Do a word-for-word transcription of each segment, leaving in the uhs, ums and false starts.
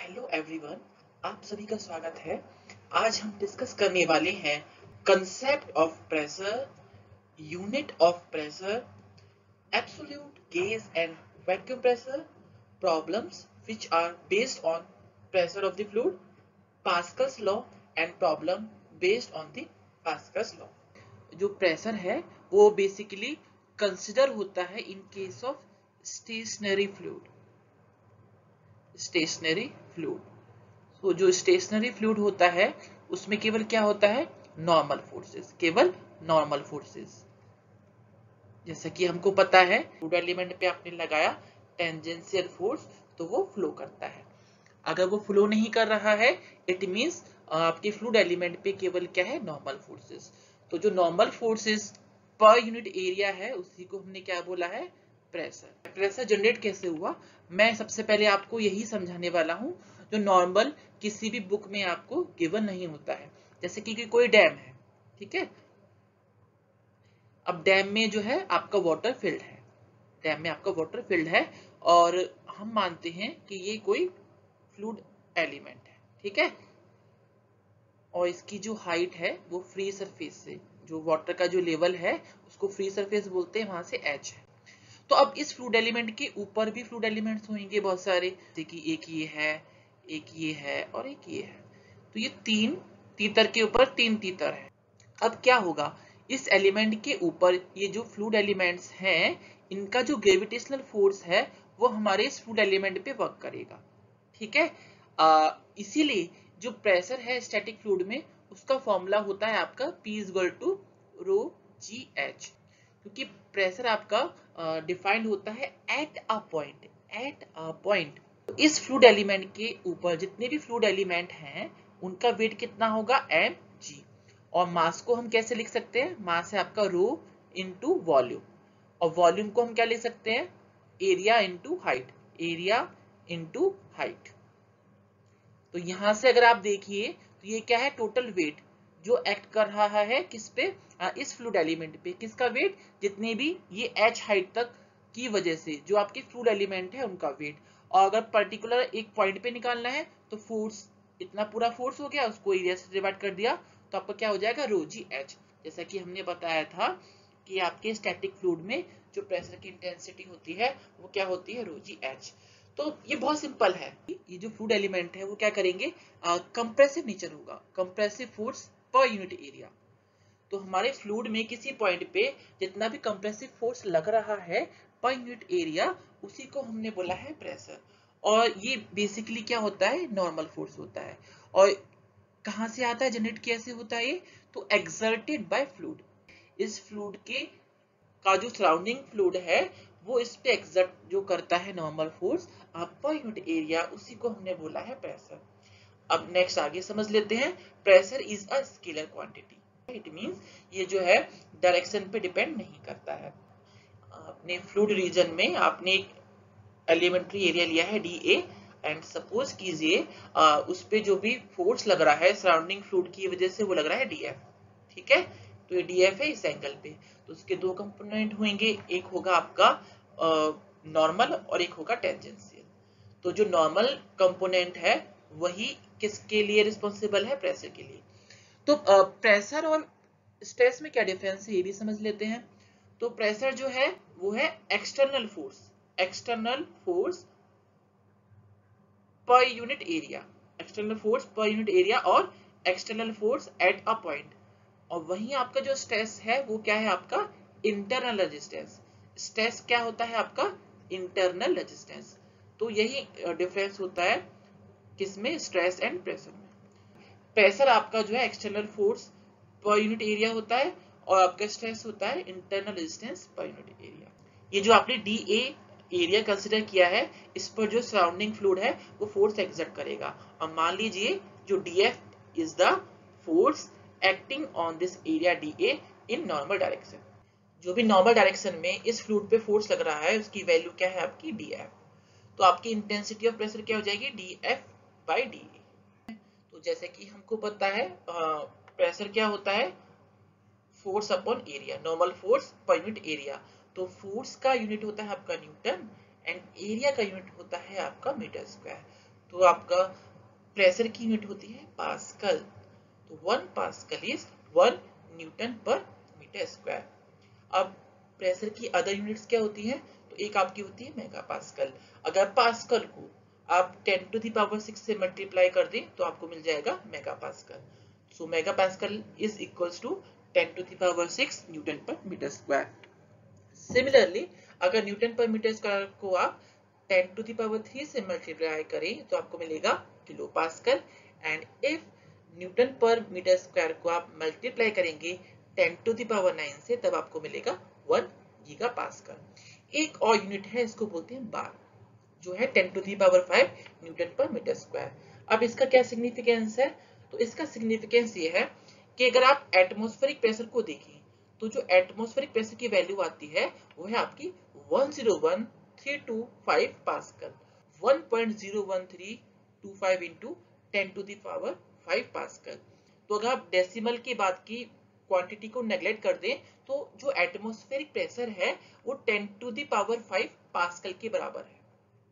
Hello everyone, आप सभी का स्वागत है। आज हम डिस्कस करने वाले हैं concept of pressure, unit of pressure, absolute gauge and vacuum pressure, problems which are based on pressure of the fluid, Pascal's law and problem based on the Pascal's law. जो प्रेशर है वो basically consider होता है in case of stationary fluid. Stationary fluid तो जो stationery fluid होता है उसमें केवल क्या होता है, नॉर्मल फोर्सेस, केवल नॉर्मल फोर्सेस। जैसा कि हमको पता है फ्लूइड एलिमेंट पे आपने लगाया टेंजेंशियल फोर्स तो वो फ्लो करता है। अगर वो फ्लो नहीं कर रहा है इट मींस आपके फ्लूइड एलिमेंट पे केवल क्या है, नॉर्मल फोर्सेस। तो जो normal forces per unit area है उसी को हमने क्या बोला है, प्रेशर। प्रेशर जनरेट कैसे हुआ, मैं सबसे पहले आपको यही समझाने वाला हूं जो नॉर्मल किसी भी बुक में आपको गिवन नहीं होता है। जैसे कि, कि कोई डैम है, ठीक है। अब डैम में जो है आपका वाटर फिल्ड है, डैम में आपका वाटर फिल्ड है और हम मानते हैं कि ये कोई फ्लूइड एलिमेंट है, ठीक है। और इसकी जो हाइट है वो फ्री सरफेस से, जो वाटर का जो लेवल है उसको फ्री सरफेस बोलते हैं, वहां से एच है। तो अब इस फ्लूइड एलिमेंट के ऊपर भी फ्लूइड एलिमेंट्स होंगे बहुत सारे, जैसे कि एक ये है, एक ये है और एक ये है। तो ये तीन तीतर के ऊपर तीन तीतर है। अब क्या होगा, इस एलिमेंट के ऊपर ये जो फ्लूइड एलिमेंट्स हैं इनका जो ग्रेविटेशनल फोर्स है वो हमारे इस फ्लूइड एलिमेंट पे वर्क करेगा, ठीक है। इसीलिए जो प्रेशर है स्टैटिक फ्लूइड में उसका फॉर्मूला होता है आपका P is equal to rho g h, क्योंकि प्रेशर आपका डिफाइंड uh, होता है at a point, at a point. इस फ्लूइड एलिमेंट के ऊपर जितने भी फ्लूइड एलिमेंट हैं उनका वेट कितना होगा, एम जी। और मास को हम कैसे लिख सकते हैं, मास है आपका रो इनटू वॉल्यूम, और वॉल्यूम को हम क्या लिख सकते हैं, area into height, area into height. तो यहां से अगर आप देखिए तो ये क्या है, टोटल वेट जो एक्ट कर रहा है किस पे, आ, इस फ्लूइड एलिमेंट पे। किसका वेट, जितने भी ये एच हाइट तक की वजह से जो आपके फ्लूइड एलिमेंट है उनका वेट। और अगर पर्टिकुलर एक पॉइंट पे निकालना है तो फोर्स, इतना पूरा फोर्स हो गया, उसको एरिया से डिवाइड कर दिया तो आपका क्या हो जाएगा, रो जी एच। जैसा कि हमने बताया था कि आपके स्टैटिक फ्लूइड में जो प्रेशर की इंटेंसिटी होती है वो क्या होती है, रो जी एच। तो ये बहुत सिंपल है, ये जो फ्लूइड एलिमेंट है वो क्या करेंगे, कंप्रेसिव नेचर होगा, compressive force per unit area. तो हमारे फ्लूइड में किसी पॉइंट पे जितना भी कंप्रेसिव फोर्स लग रहा है पर यूनिट एरिया उसी को हमने बोला है प्रेशर। और ये बेसिकली क्या होता है, नॉर्मल फोर्स होता है। और कहां से आता है, जनरेट कैसे होता है ये, तो एक्सर्टेड बाय फ्लूइड। इस फ्लूइड के का जो सराउंडिंग फ्लूइड है वो इस पे एक्सर्ट जो करता है normal force per unit area, उसी को हमने बोला है प्रेशर। अब नेक्स्ट आगे समझ लेते हैं, pressure is a scalar quantity. It means ये जो है डायरेक्शन पे डिपेंड नहीं करता है। अपने फ्लूइड रीजन में आपने एक एलिमेंट्री एरिया लिया है डी ए एंड सपोज कीजिए उस पे जो भी फोर्स लग रहा है सराउंडिंग फ्लूइड की वजह से वो लग रहा है डी एफ, ठीक है। तो ये डी एफ है इस एंगल पे, तो उसके दो कंपोनेंट होंगे, एक होगा आपका नॉर्मल और एक होगा टेंजेंशियल। तो जो नॉर्मल कंपोनेंट है वही किसके लिए रिस्पॉन्सिबल है, प्रेशर के लिए। तो प्रेशर और स्ट्रेस में क्या डिफरेंस है ये भी समझ लेते हैं। तो प्रेशर जो है वो है external force, external force per unit area, external force per unit area और external force at a point. और वहीं आपका जो स्ट्रेस है वो क्या है, आपका इंटरनल रेजिस्टेंस। स्ट्रेस क्या होता है आपका, इंटरनल रेजिस्टेंस। तो यही डिफरेंस होता है किसमें, स्ट्रेस एंड प्रेशर में। प्रेशर आपका जो है external force per unit area होता है और आपका स्ट्रेस होता है internal resistance per unit area. ये जो आपने डी ए एरिया कंसिडर किया है इस पर जो सराउंडिंग फ्लूइड है वो फोर्स एक्सर्ट करेगा। और मान लीजिए जो d f is the force acting on this area d a in normal direction. जो भी नॉर्मल डायरेक्शन में इस फ्लूइड पे फोर्स लग रहा है उसकी वैल्यू क्या है आपकी, डीएफ। तो आपकी इंटेंसिटी ऑफ प्रेशर क्या हो जाएगी, डीएफ बाई डी ए। तो जैसे कि हमको पता है प्रेशर क्या होता है, force upon area, normal force per unit area. तो फोर्स का यूनिट होता है आपका न्यूटन एंड एरिया का यूनिट होता है आपका मीटर स्क्वायर। तो आपका प्रेशर की यूनिट होती है पास्कल। तो one pascal is one newton per metre square. अब प्रेशर की अदर यूनिट्स क्या होती हैं? तो एक आपकी होती है मेगा पास्कल। अगर पास्कल को आप ten to the power six से मल्टीप्लाई कर दें तो आपको मिल जाएगा mega pascal. So mega pascal is equals to ten to the power six newton per metre square. Similarly अगर न्यूटन पर मीटर स्क्वायर को आप ten to the power three से मल्टीप्लाई करें तो आपको मिलेगा kilo pascal. And if newton per metre square को आप मल्टीप्लाई करेंगे ten to the power nine से, तब आपको मिलेगा वन गीगा पास्कल। एक और यूनिट है, इसको बोलते हैं बार, जो है ten to the power five newton per metre square. अब इसका क्या सिग्निफिकेंस है? तो इसका सिग्निफिकेंस ये है कि अगर आप एटमॉस्फेरिक प्रेशर को देखें तो जो एटमॉस्फेरिक प्रेशर की वैल्यू आती है वो है आपकी one zero one three two five pascal. One point zero one three two five into ten to the power five pascal. तो अगर आप डेसिमल की बात की क्वांटिटी को नेग्लेक्ट कर दें तो जो एटमॉस्फेरिक प्रेशर है वो ten to the power five pascal के बराबर है।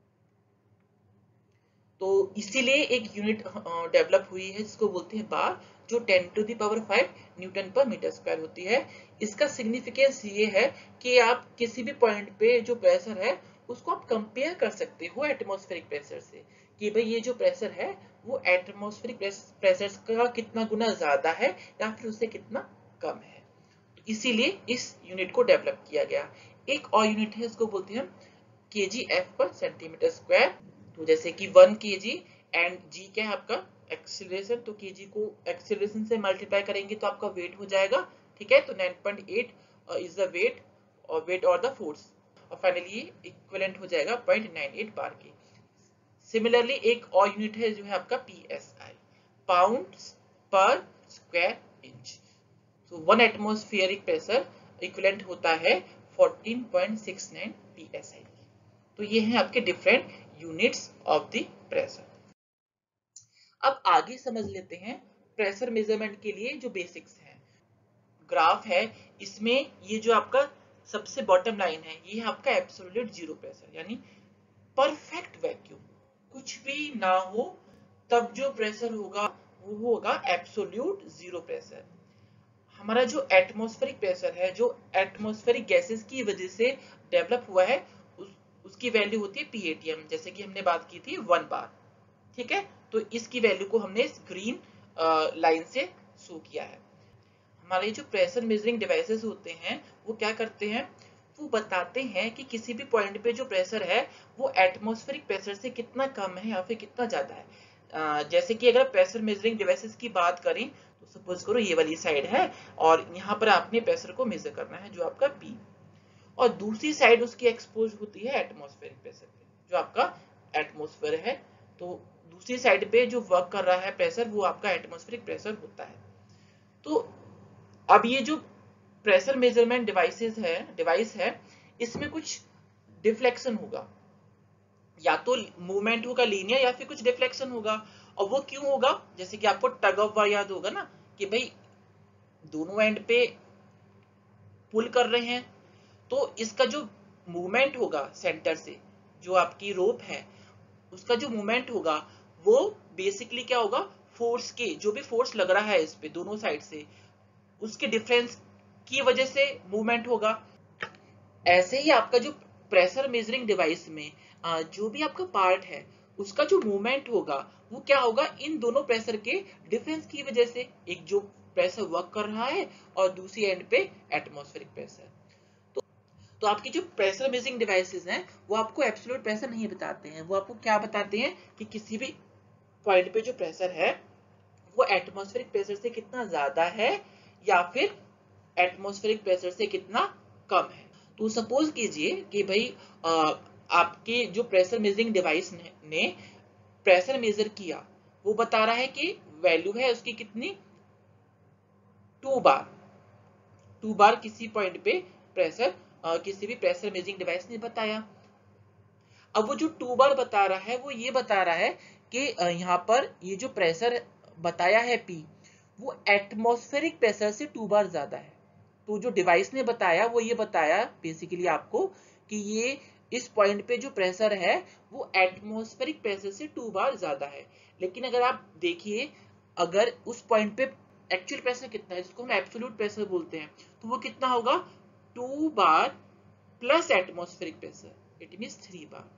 तो इसीलिए एक यूनिट डेवलप हुई है जिसको बोलते हैं बार, जो ten to the power five newton per metre square होती है। इसका सिग्निफिकेंस ये है कि आप किसी भी पॉइंट पे जो प्रेशर है उसको आप कंपेयर कर सकते हो एटमॉस्फेरिक प्रेशर से, कि भाई ये जो प्रेशर है वो एटमॉस्फेरिक प्रेशर का कितना गुना ज्यादा है या फिर उससे कितना कम है। तो इसीलिए इस यूनिट को डेवलप किया गया। एक और यूनिट है, इसको बोलते हैं k g f per centimetre square. तो जैसे कि वन केजी एंड जी क्या है आपका एक्सीलरेशन, तो केजी को एक्सीलरेशन से मल्टीप्लाई करेंगे तो आपका वेट हो जाएगा, ठीक है। तो nine point eight is the weight और वेट और द फोर्स, और फाइनली इक्विवेलेंट हो जाएगा zero point nine eight bar के। सिमिलरली एक और यूनिट है जो है आपका PSI, pounds per square inch. तो वन एटमॉस्फेरिक प्रेशर इक्विवेलेंट होता है fourteen point six nine PSI. तो ये हैं आपके different units of the pressure. अब आगे समझ लेते हैं प्रेशर मेजरमेंट के लिए जो बेसिक्स हैं। ग्राफ है, इसमें ये जो आपका सबसे बॉटम लाइन है ये है आपका एब्सोल्यूट जीरो प्रेशर, यानी परफेक्ट वैक्यूम, कुछ भी ना हो तब जो प्रेशर होगा वो होगा एब्सोल्यूट जीरो प्रेशर। हमारा जो एटमॉस्फेरिक प्रेशर है, जो एटमॉस्फेरिक गैसेस की वजह से डेवलप हुआ है, उस, उसकी वैल्यू होती है पीएटीएम, जैसे कि हमने बात की थी वन बार, ठीक है। तो इसकी वैल्यू को हमने इस ग्रीन लाइन से शो किया है। हमारे जो प्रेशर मेजरिंग डिवाइसेस होते हैं वो क्या करते हैं, वो बताते हैं कि किसी भी पॉइंट पे जो प्रेशर है वो एटमॉस्फेरिक प्रेशर से कितना कम है या फिर कितना ज्यादा है। uh, जैसे कि अगर प्रेशर मेजरिंग डिवाइसेस की बात करें तो सपोज करो ये वाली साइड है और यहाँ पर आपने प्रेशर को मेजर करना है जो आपका P, और दूसरी साइड उसकी एक्सपोज होती है एटमॉस्फेरिक प्रेशर पे, जो आपका एटमॉस्फेयर है। तो दूसरी साइड पे जो वर्क कर रहा है प्रेशर वो आपका एटमॉस्फेरिक प्रेशर होता है। तो अब ये जो प्रेशर मेजरमेंट डिवाइसेस है डिवाइस है इसमें कुछ डिफ्लेक्शन होगा, या तो मूवमेंट होगा लीनियर या फिर कुछ डिफ्लेक्शन होगा। और वो क्यों होगा, जैसे कि आपको टग ऑफ वार याद होगा ना, कि भाई दोनों एंड पे पुल कर रहे हैं, तो इसका जो मूवमेंट होगा सेंटर से, जो आपकी रोप है उसका जो मूवमेंट होगा वो बेसिकली क्या होगा, फोर्स के जो भी फोर्स लग रहा है इस पे दोनों साइड से, उसके डिफरेंस की वजह से मूवमेंट होगा। ऐसे ही आपका जो प्रेशर मेजरिंग डिवाइस में जो भी आपका पार्ट है उसका जो मूवमेंट होगा वो क्या होगा, इन दोनों प्रेशर के डिफरेंस की वजह से, एक जो प्रेशर वर्क कर रहा है और दूसरी एंड पे एटमॉस्फेरिक प्रेशर। तो, तो आपकी जो प्रेशर मेजरिंग डिवाइसेस हैं वो आपको एब्सोल्यूट प्रेशर नहीं बताते हैं, वो आपको क्या बताते हैं कि किसी भी पॉइंट पे जो प्रेशर है वो एटमॉस्फेरिक प्रेशर से कितना ज्यादा है या फिर एटमॉस्फेरिक प्रेशर से कितना कम है। तो सपोज कीजिए कि भाई आ, आपके जो प्रेशर मेजरिंग डिवाइस ने, ने प्रेशर मेजर किया, वो बता रहा है कि वैल्यू है उसकी कितनी, टू बार टू बार किसी पॉइंट पे प्रेशर आ, किसी भी प्रेशर मेजरिंग डिवाइस ने बताया। अब वो जो टू बार बता रहा है वो ये बता रहा है कि यहाँ पर ये जो प्रेशर बताया है P वो एटमॉस्फेरिक प्रेशर से टू बार ज्यादा है। तो जो डिवाइस ने बताया वो ये बताया बेसिकली आपको कि ये इस पॉइंट पे जो प्रेशर है वो एटमॉस्फेरिक प्रेशर से टू बार ज्यादा है। लेकिन अगर आप देखिए, अगर उस पॉइंट पे एक्चुअल प्रेशर कितना है, जिसको हम एब्सोल्यूट प्रेशर बोलते हैं, तो वो कितना होगा, two bar plus atmospheric pressure, it means three bar.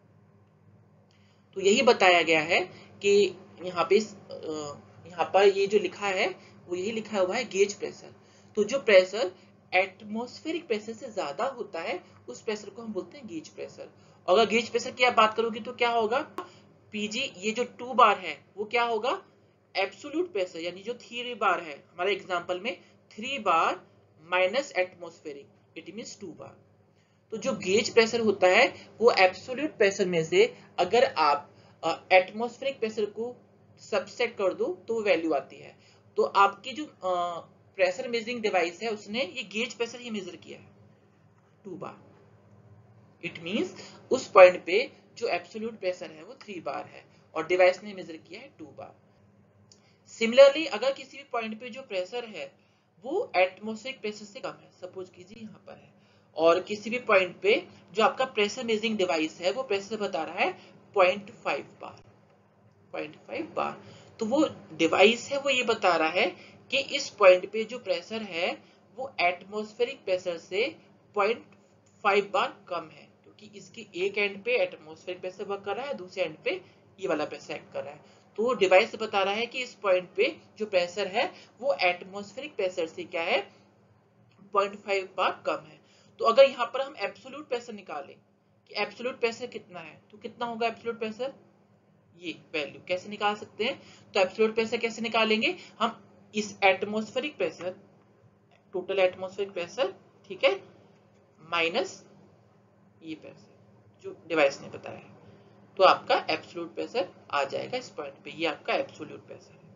तो यही बताया गया है कि यहाँ पे यहाँ पर ये जो लिखा है वो यही लिखा हुआ है गेज प्रेशर। तो जो प्रेशर एटमॉस्फेरिक प्रेशर से ज्यादा होता है उस प्रेशर को हम बोलते हैं गेज प्रेशर। अगर गेज प्रेशर की आप बात करोगे तो क्या होगा, पीजी ये जो टू बार है वो क्या होगा, एब्सोल्यूट प्रेशर, यानी जो थ्री बार है हमारे एग्जांपल में, three bar minus atmospheric, it means two bar. तो जो गेज प्रेशर होता है वो एब्सोल्यूट प्रेशर में से अगर आप एटमॉस्फेरिक प्रेशर को सबसेट कर दो तो वैल्यू आती है। तो आपकी जो प्रेशर मेजरिंग डिवाइस है उसने ये गेज प्रेशर ही मेजर किया है टू बार, इट मींस उस पॉइंट पे जो एब्सोल्यूट प्रेशर है वो थ्री बार है और डिवाइस ने मेजर किया है टू बार। सिमिलरली अगर किसी भी पॉइंट पे जो प्रेशर है वो एटमॉस्फेरिक प्रेशर से कम है, सपोज कीजिए यहाँ पर है, और किसी भी पॉइंट पे जो आपका प्रेशर मेजरिंग डिवाइस है वो प्रेशर बता रहा है point five bar, point five bar, तो वो डिवाइस है वो ये बता रहा है कि इस पॉइंट पे जो प्रेशर है वो एटमॉस्फेरिक प्रेशर से पॉइंट फाइव बार कम है, क्योंकि इसके एक एंड पे एटमॉस्फेरिक प्रेशर वर्क कर रहा है, दूसरे एंड पे ये वाला प्रेशर एक्ट कर रहा है। तो डिवाइस बता रहा है कि इस पॉइंट पे जो प्रेशर है वो एटमॉस्फेरिक प्रेशर से क्या है, पॉइंट फाइव बार कम है। तो अगर यहाँ पर हम एब्सोल्यूट प्रेशर निकालें कि एब्सोल्यूट प्रेशर कितना है, तो कितना होगा एब्सोल्यूट प्रेशर, ये वैल्यू कैसे निकाल सकते हैं, तो एब्सोल्यूट प्रेशर कैसे निकालेंगे हम, इस atmospheric pressure, total atmospheric pressure, ठीक है, माइनस ये प्रेशर जो डिवाइस ने बताया है, तो आपका एब्सोल्यूट प्रेशर आ जाएगा इस पॉइंट पे, ये आपका एब्सोल्यूट प्रेशर है,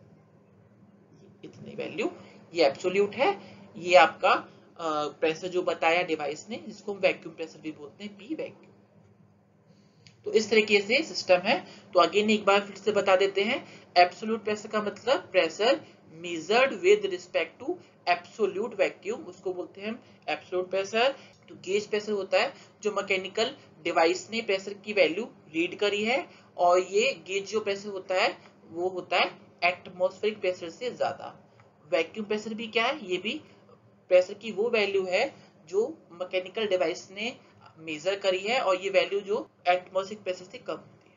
इतनी वैल्यू, ये एब्सोल्यूट है, ये आपका प्रेशर जो बताया डिवाइस ने, जिसको हम वैक्यूम प्रेशर भी बोलते हैं, पी वैक्यूम। तो इस तरीके से सिस्टम है। तो अगेन एक बार फिर से बता देते हैं, एब्सोल्यूट प्रेशर का मतलब pressure measured with respect to absolute vacuum, उसको बोलते हैं हम एब्सोल्यूट प्रेशर। तो गेज प्रेशर होता है जो मैकेनिकल डिवाइस ने प्रेशर की वैल्यू रीड करी है, और ये गेज जो प्रेशर होता है वो होता है एटमॉस्फेरिक प्रेशर से ज्यादा। वैक्यूम प्रेशर भी क्या है, ये भी प्रेशर की वो वैल्यू है जो मैकेनिकल डिवाइस ने मेजर करी है, और ये वैल्यू जो एटमॉस्फेरिक प्रेशर से कम होती है।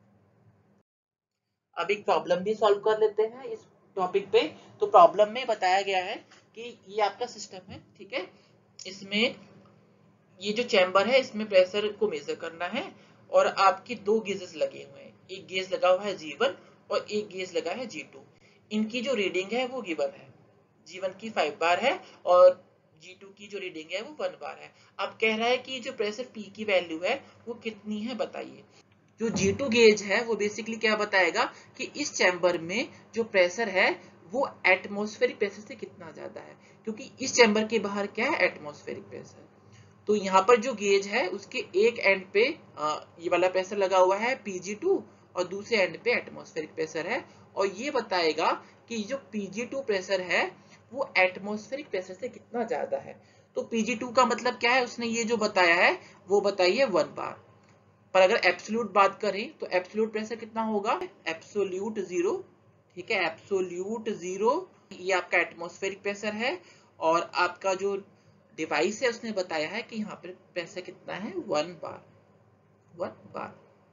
अब एक प्रॉब्लम भी सॉल्व कर लेते हैं इस टॉपिक पे। तो प्रॉब्लम में बताया गया है कि ये आपका सिस्टम है, ठीक है, इसमें ये जो चैम्बर है इसमें प्रेशर को मेजर करना है, और आपके दो गेजेस लगे हुए हैं, एक गेज लगा हुआ है जी वन और एक गेज लगा है जी टू। इनकी जो रीडिंग है वो गिवन है, जी वन की फाइव बार है और जी टू की जो रीडिंग है वो वन बार है। अब कह रहा है कि जो प्रेशर P की वैल्यू है वो कितनी है बताइए। जो जी टू गेज है वो बेसिकली क्या बताएगा कि इस चैम्बर में जो प्रेशर है वो एटमॉस्फेरिक प्रेशर से कितना ज्यादा है, क्योंकि इस चैम्बर के बाहर क्या है, एटमॉस्फेरिक प्रेशर। तो यहाँ पर जो गेज है उसके एक एंड पे आ, ये वाला प्रेशर लगा हुआ है पी जी टू, और दूसरे एंड पे एटमॉस्फेरिक प्रेशर है, और ये बताएगा कि जो पी जी टू प्रेशर है वो एटमॉस्फेरिक प्रेशर से कितना ज्यादा है। तो पी जी टू का मतलब क्या है, उसने ये जो बताया है वो बताइए वन बार। पर अगर एब्सोल्यूट बात करें तो एब्सोल्यूट प्रेशर कितना होगा, एब्सोल्यूट जीरो, ठीक है, एब्सोल्यूट जीरो, ये आपका एटमॉस्फेरिक प्रेशर है, और आपका जो डिवाइस है उसने बताया है कि यहाँ पर प्रेशर कितना है, वन बार, वन बार।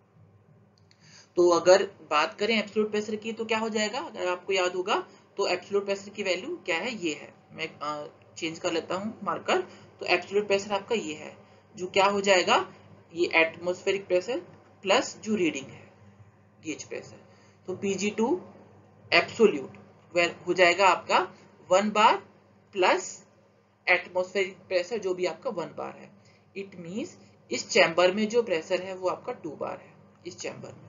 तो अगर बात करें एब्सोल्यूट प्रेशर की तो क्या हो जाएगा, अगर आपको याद होगा तो एब्सोल्यूट प्रेशर की वैल्यू क्या है, ये है, मैं चेंज कर लेता हूँ मार्कर। तो एब्सोल्यूट प्रेशर आपका ये है, जो क्या हो जाएगा, ये एटमॉस्फेरिक प्रेशर प्लस जो रीडिंग है गेज प्रेशर। तो पी जी टू एब्सोल्यूट हो जाएगा आपका one bar plus atmospheric pressure जो भी आपका वन बार है। इट मींस इस चैम्बर में जो प्रेशर है वो आपका टू बार है इस चैम्बर में।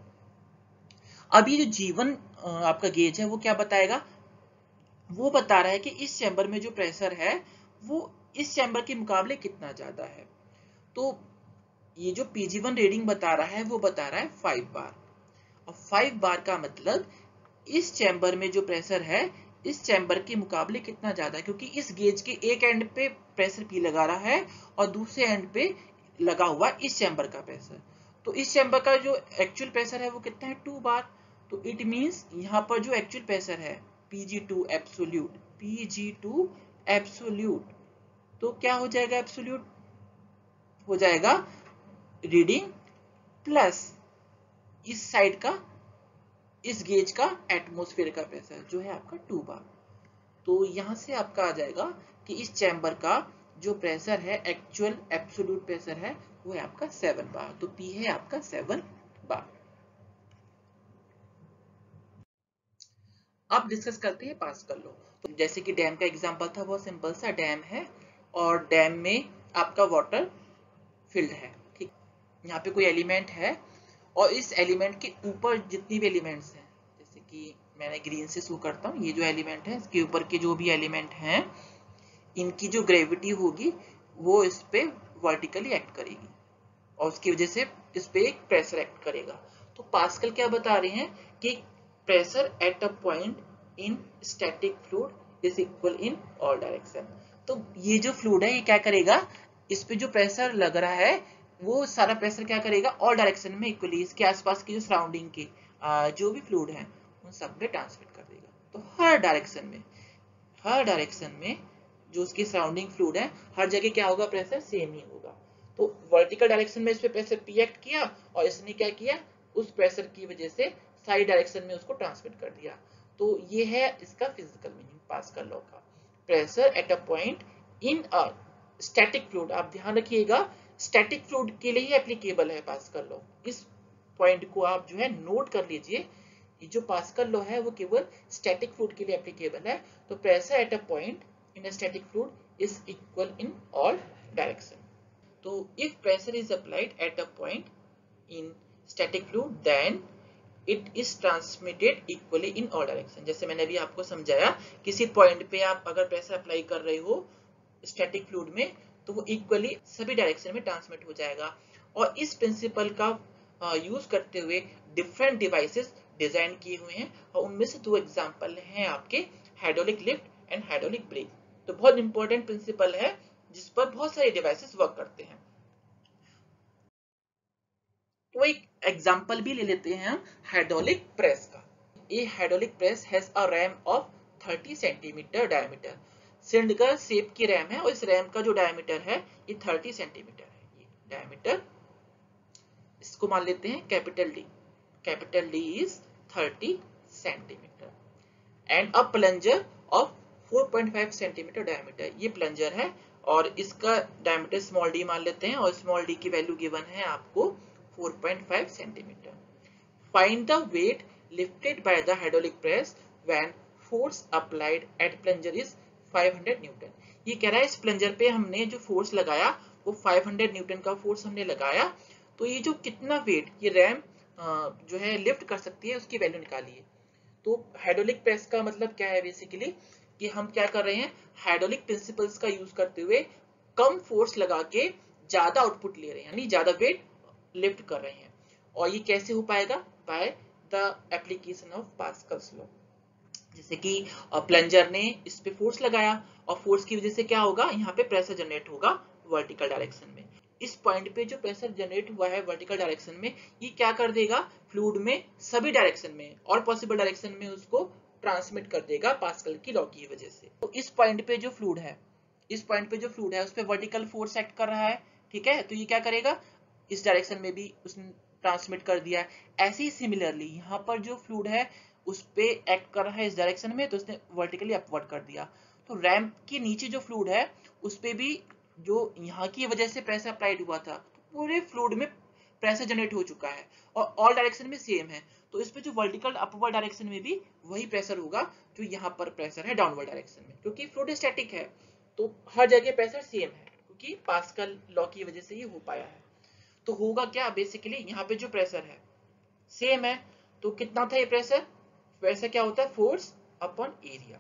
अब ये जो जी वन आपका गेज है वो क्या बताएगा, वो बता रहा है कि इस चैम्बर में जो प्रेशर है वो इस चैम्बर के मुकाबले कितना ज्यादा है। तो ये जो पी जी वन रीडिंग बता रहा है वो बता रहा है फाइव बार, और फाइव बार का मतलब इस चैम्बर में जो प्रेशर है इस चैम्बर के मुकाबले कितना ज्यादा है, क्योंकि इस गेज के एक एंड पे प्रेशर P लगा रहा है और दूसरे एंड पे लगा हुआ इस चैम्बर का प्रेशर। तो इस चैम्बर का जो एक्चुअल प्रेशर है वो कितना है, टू बार। तो इट मींस यहाँ पर जो एक्चुअल प्रेशर है p g to absolute, p g to absolute, तो क्या हो जाएगा, एब्सोल्यूट हो जाएगा रीडिंग प्लस इस साइड का, इस गेज का एटमॉस्फेयर का प्रेशर जो है आपका टू बार। तो यहां से आपका आ जाएगा कि इस चैम्बर का जो प्रेशर है, एक्चुअल एब्सोल्यूट प्रेशर है, वो है आपका सेवन बार। तो पी है आपका सेवन बार। अब डिस्कस करते हैं पास्कल लॉ। तो जैसे कि डैम का एग्जांपल था, बहुत सिंपल सा डैम है और डैम में आपका वाटर फिल्ड है, ठीक। यहाँ पे कोई एलिमेंट है और इस एलिमेंट के ऊपर जितनी भी एलिमेंट्स हैं, जैसे कि मैंने ग्रीन से शो करता हूँ, ये जो एलिमेंट है इसके ऊपर के जो भी एलिमेंट हैं, इनकी जो ग्रेविटी होगी वो इस पे वर्टिकली एक्ट करेगी और उसकी वजह से इस पे एक प्रेशर एक्ट करेगा। तो पास्कल क्या बता रहे हैं कि pressure at a point in static fluid is equal in all direction. तो ये जो फ्लूइड है ये क्या करेगा, इस पे जो प्रेशर लग रहा है वो सारा प्रेशर क्या करेगा, ऑल डायरेक्शन में इक्वली इसके आसपास की जो सराउंडिंग के जो भी फ्लूइड है उन सब में ट्रांसमिट कर देगा। तो हर डायरेक्शन में, हर डायरेक्शन में जो उसकी सराउंडिंग फ्लूइड है हर जगह क्या होगा, प्रेशर सेम ही होगा। तो वर्टिकल डायरेक्शन में इस पे प्रेशर पी एक्ट किया और इसने क्या किया, उस प्रेशर की वजह से साइड डायरेक्शन में उसको ट्रांसमिट कर दिया। तो ये है इसका फिजिकल मीनिंग पास्कल लॉ का, pressure at a point in a static fluid. आप ध्यान रखिएगा स्टैटिक फ्लूइड के लिए ही एप्लीकेबल है पास्कल लॉ। इस पॉइंट को आप जो है नोट कर लीजिए, ये जो पास्कल लॉ है वो केवल स्टैटिक फ्लूइड के लिए एप्लीकेबल है। तो pressure at a point in a static fluid is equal in all direction. तो if pressure is applied at a point in static fluid then it is transmitted equally in all direction। जैसे मैंने अभी आपको समझाया, किसी point पे आप अगर प्रेशर अप्लाई कर रहे हो स्टैटिक फ्लूइड में तो वो इक्वली सभी डायरेक्शन में ट्रांसमिट हो जाएगा। और इस प्रिंसिपल का यूज करते हुए डिफरेंट डिवाइसेस डिजाइन किए हुए हैं और उनमें से दो एग्जांपल हैं आपके hydraulic lift and hydraulic brake. तो बहुत इंपॉर्टेंट प्रिंसिपल है जिस पर बहुत सारे डिवाइसेस वर्क करते हैं। तो एक एग्जांपल भी ले लेते हैं हम हाइड्रोलिक प्रेस का। ये hydraulic press has a ram of thirty centimetre diameter. Cylindrical shape की रैम है और इस रैम का जो डायमीटर है ये थर्टी सेंटीमीटर है। ये डायमीटर, इसको मान लेते हैं capital D. Capital D is thirty centimetre and a plunger of four point five centimetre diameter. ये प्लंजर है और इसका डायमीटर स्मॉल डी मान लेते हैं और स्मॉल डी की वैल्यू गिवन है आपको four point five centimetre. Find the weight lifted by the hydraulic press when force applied at plunger is five hundred newton. ये कह रहा है इस प्लंजर पे हमने जो फोर्स लगाया वो फाइव हंड्रेड न्यूटन का फोर्स हमने लगाया, तो ये जो कितना वेट ये रैम जो है लिफ्ट कर सकती है उसकी वैल्यू निकालिए। तो हाइड्रोलिक प्रेस का मतलब क्या है, बेसिकली कि हम क्या कर रहे हैं, हाइड्रोलिक प्रिंसिपल्स का यूज करते हुए कम फोर्स लगा के ज्यादा आउटपुट ले रहे हैं, यानी ज्यादा वेट लिफ्ट कर रहे हैं। और ये कैसे हो पाएगा, by the application of Pascal's law. जैसे कि प्लंजर ने इस पे फोर्स लगाया और फोर्स की वजह से क्या होगा, यहाँ पे प्रेशर जनरेट होगा वर्टिकल डायरेक्शन में। इस पॉइंट पे जो प्रेशर जनरेट हुआ है वर्टिकल डायरेक्शन में, ये क्या कर देगा, फ्लूइड में सभी डायरेक्शन में और पॉसिबल डायरेक्शन में उसको ट्रांसमिट कर देगा पास्कल की लॉ की वजह से। तो इस पॉइंट पे जो फ्लूइड है, इस पॉइंट पे जो फ्लूइड है उस पे वर्टिकल फोर्स एक्ट कर रहा है, ठीक है। तो ये क्या करेगा, इस डायरेक्शन में भी उसने ट्रांसमिट कर दिया है। ऐसे ही सिमिलरली यहाँ पर जो फ्लूइड है उस पे एक्ट कर रहा है इस डायरेक्शन में, तो उसने वर्टिकली अपवर्ड कर दिया। तो रैंप के नीचे जो फ्लूइड है उस पे भी जो यहाँ की वजह से प्रेशर अप्लाइड हुआ था, पूरे फ्लूइड में प्रेशर जनरेट हो चुका है और ऑल डायरेक्शन में सेम है। तो इस पे जो वर्टिकल अपवर्ड डायरेक्शन में भी वही प्रेशर होगा जो यहाँ पर प्रेशर है डाउनवर्ड डायरेक्शन में, क्योंकि फ्लूइड स्टैटिक है तो हर जगह प्रेशर सेम है, क्योंकि पास्कल लॉ की वजह से ये हो पाया है। तो होगा क्या, बेसिकली यहाँ पे जो प्रेशर है सेम है, तो कितना था ये प्रेशर, वैसा क्या होता है, फोर्स अपॉन एरिया।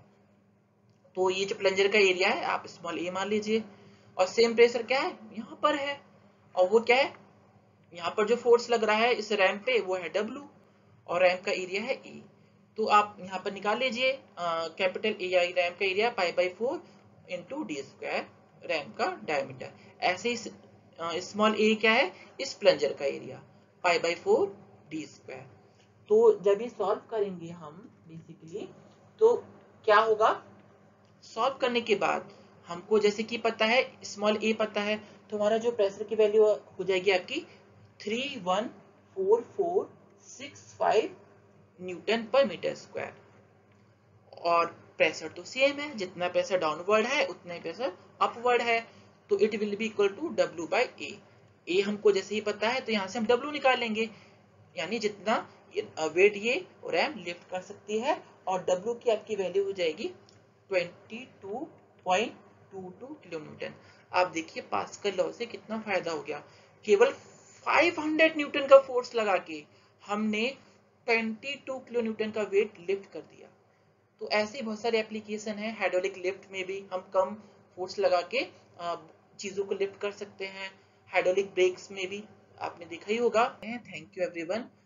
तो ये जो प्लंजर का एरिया है आप स्मॉल ए मान लीजिए और सेम प्रेशर क्या है यहाँ पर है, और वो क्या है, यहाँ पर जो फोर्स लग रहा है इस रैम पे वो है W और रैम का एरिया है E। तो आप यहाँ पर निकाल लीजिए कैपिटल ए आई रैम का area pi by four into d square ram का डायमीटर। ऐसे ही स्मॉल ए क्या है, इस प्लंजर का area, pi by four d square. तो जब ये सॉल्व करेंगे हम बेसिकली, तो क्या होगा, सॉल्व करने के बाद हमको जैसे कि पता है स्मॉल ए पता है, तो हमारा जो प्रेशर की वैल्यू हो जाएगी आपकी three one four four six five newton per metre square. और प्रेशर तो सेम है, जितना प्रेशर डाउनवर्ड है उतना ही प्रेशर अपवर्ड है, तो it will be equal to डब्ल्यू बाई ए। ए हमको जैसे ही पता है तो यहाँ से हम डब्ल्यू निकाल लेंगे, यानी जितना वेट ये रैम लिफ्ट कर सकती है, और डब्ल्यू की आपकी वैल्यू हो जाएगी twenty two point two two kilo newton. आप देखिए पास्कल लॉ से कितना फायदा हो गया, केवल फाइव हंड्रेड न्यूटन का फोर्स लगा के हमने ट्वेंटी टू किलो न्यूटन का वेट लिफ्ट कर दिया। तो ऐसे बहुत सारे एप्लीकेशन है, हाइड्रोलिक लिफ्ट में भी हम कम फोर्स लगा के चीजों को लिफ्ट कर सकते हैं, हाइड्रोलिक ब्रेक्स में भी आपने देखा ही होगा। Thank you everyone.